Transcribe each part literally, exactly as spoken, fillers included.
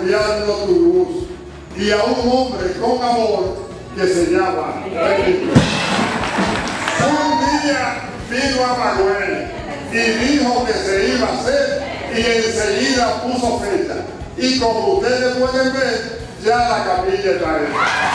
cambiando tu luz, y a un hombre con amor que se llama Felipe. Un día vino a Manuel y dijo que se iba a hacer, y enseguida puso fecha. Y como ustedes pueden ver, ya la capilla está ahí.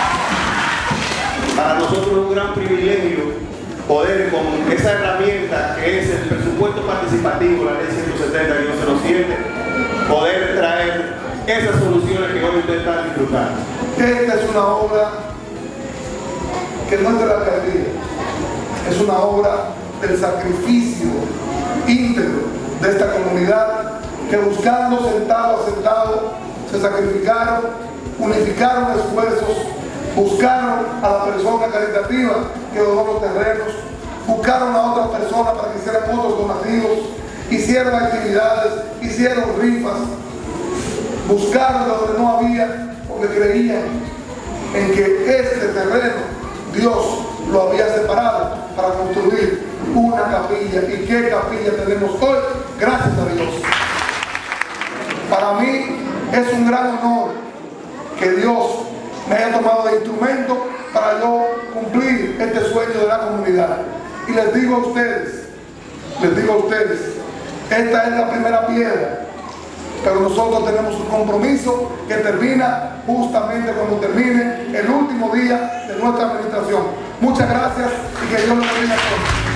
Para nosotros es un gran privilegio poder, con esa herramienta que es el presupuesto participativo, la ley ciento setenta guión cero siete, poder traer esas soluciones que hoy ustedes están disfrutando. Esta es una obra que no es de la alcaldía, es una obra del sacrificio íntegro de esta comunidad, que buscando centavo a centavo se sacrificaron, unificaron esfuerzos, buscaron a la persona caritativa que donó los terrenos, buscaron a otras personas para que hicieran otros donativos, hicieron actividades, hicieron rifas, buscaron donde no había, porque creían en que este terreno Dios lo había separado para construir una capilla. ¿Y qué capilla tenemos hoy? Gracias a Dios. Para mí es un gran honor que Dios me haya tomado de instrumento para yo cumplir este sueño de la comunidad. Y les digo a ustedes, les digo a ustedes, esta es la primera piedra, pero nosotros tenemos un compromiso que termina justamente cuando termine el último día de nuestra administración. Muchas gracias y que Dios los bendiga a todos.